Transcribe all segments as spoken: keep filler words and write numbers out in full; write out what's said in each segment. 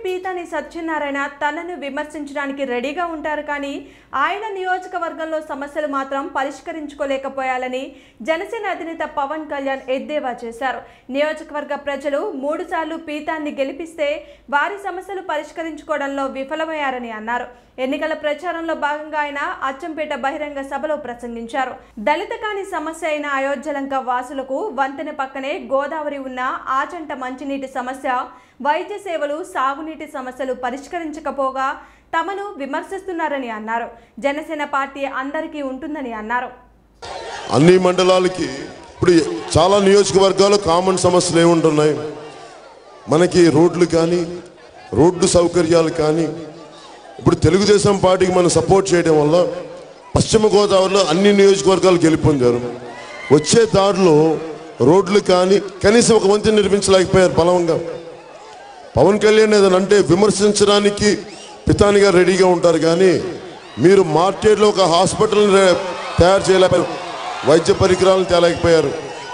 పీతాని సత్యనారాయణ తనను విమర్శించడానికి రెడీగా ఉంటారు కానీ ఆయన నియోజకవర్గంలో సమస్యలు మాత్రం పరిష్కరించుకోలేకపోయాలని జనసేన అధినేత పవన్ కళ్యాణ్ ఎద్దేవా చేశారు. నియోజకవర్గ ప్రజలు మూడు సార్లు పీతాన్ని గెలిపిస్తే వారి సమస్యలు పరిష్కరించుకోవడంలో విఫలమయ్యారని అన్నారు. ఎన్నికల ప్రచారంలో భాగంగా ఆయన అచ్చంపేట బహిరంగ సభలో ప్రసంగించారు. దళిత కాని సమస్య అయిన అయోధ్యలంక వాసులకు వంతెన పక్కనే గోదావరి ఉన్న ఆచంట మంచినీటి సమస్య, వైద్య సేవలు, సాగునీటి సమస్యలు పరిష్కరించకపోగా తమను విమర్శిస్తున్నారని అన్నారు. జనసేన పార్టీ అందరికీ ఉంటుందని అన్నారు. అన్ని మండలాలకి ఇప్పుడు చాలా నియోజకవర్గాలు కామన్ సమస్యలు ఏముంటున్నాయి? మనకి రోడ్లు కానీ రోడ్డు సౌకర్యాలు కానీ ఇప్పుడు తెలుగుదేశం పార్టీకి మనం సపోర్ట్ చేయడం వల్ల పశ్చిమ గోదావరిలో అన్ని నియోజకవర్గాలు గెలుపొందారు. వచ్చే దారిలో రోడ్లు కానీ కనీసం ఒక వంతెన నిర్మించలేకపోయారు బలంగా. పవన్ కళ్యాణ్ ఏదైనా అంటే విమర్శించడానికి పితాని గారు రెడీగా ఉంటారు కానీ మీరు మార్కెట్లో ఒక హాస్పిటల్ తయారు చేయలేకపోయారు, వైద్య పరికరాలను తేలేకపోయారు.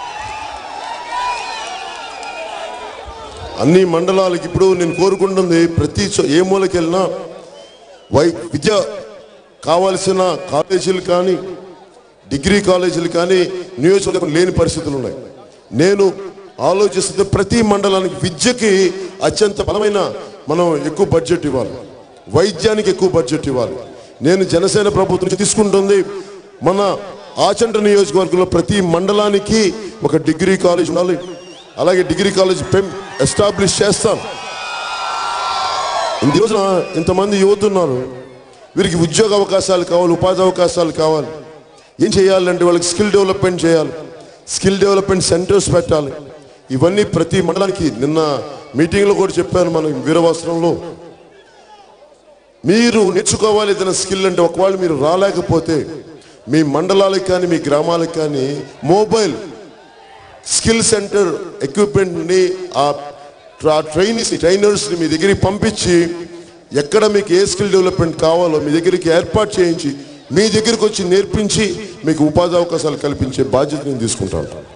అన్ని మండలాలకి ఇప్పుడు నేను కోరుకుంటుంది ప్రతి ఏ మూలకి వెళ్ళినా వై విద్య కావాల్సిన కాలేజీలు కానీ డిగ్రీ కాలేజీలు కానీ నియోజకవర్గం లేని పరిస్థితులు ఉన్నాయి. నేను ఆలోచిస్తే ప్రతి మండలానికి విద్యకి అత్యంత బలమైన మనం ఎక్కువ బడ్జెట్ ఇవ్వాలి, వైద్యానికి ఎక్కువ బడ్జెట్ ఇవ్వాలి. నేను జనసేన ప్రభుత్వం తీసుకుంటుంది మన ఆచంట నియోజకవర్గంలో ప్రతి మండలానికి ఒక డిగ్రీ కాలేజ్ ఉండాలి. అలాగే డిగ్రీ కాలేజ్ పెం ఎస్టాబ్లిష్ చేస్తాం. ఈ రోజున ఇంతమంది యువత ఉన్నారు, వీరికి ఉద్యోగ అవకాశాలు కావాలి, ఉపాధి అవకాశాలు కావాలి. ఏం చేయాలంటే వాళ్ళకి స్కిల్ డెవలప్మెంట్ చేయాలి, స్కిల్ డెవలప్మెంట్ సెంటర్స్ పెట్టాలి. ఇవన్నీ ప్రతి మండలానికి నిన్న మీటింగ్లో కూడా చెప్పాను. మనం వీరవస్త్రంలో మీరు నేర్చుకోవాలి ఏదైనా స్కిల్ అంటే ఒకవేళ మీరు రాలేకపోతే మీ మండలాలకు కానీ మీ గ్రామాలకు కానీ మొబైల్ స్కిల్ సెంటర్ ఎక్విప్మెంట్ని ఆ ట్రైనీస్ ట్రైనర్స్ని మీ దగ్గరికి పంపించి ఎక్కడ మీకు ఏ స్కిల్ డెవలప్మెంట్ కావాలో మీ దగ్గరికి ఏర్పాటు చేయించి మీ దగ్గరికి వచ్చి నేర్పించి మీకు ఉపాధి అవకాశాలు కల్పించే బాధ్యత నేను తీసుకుంటాను.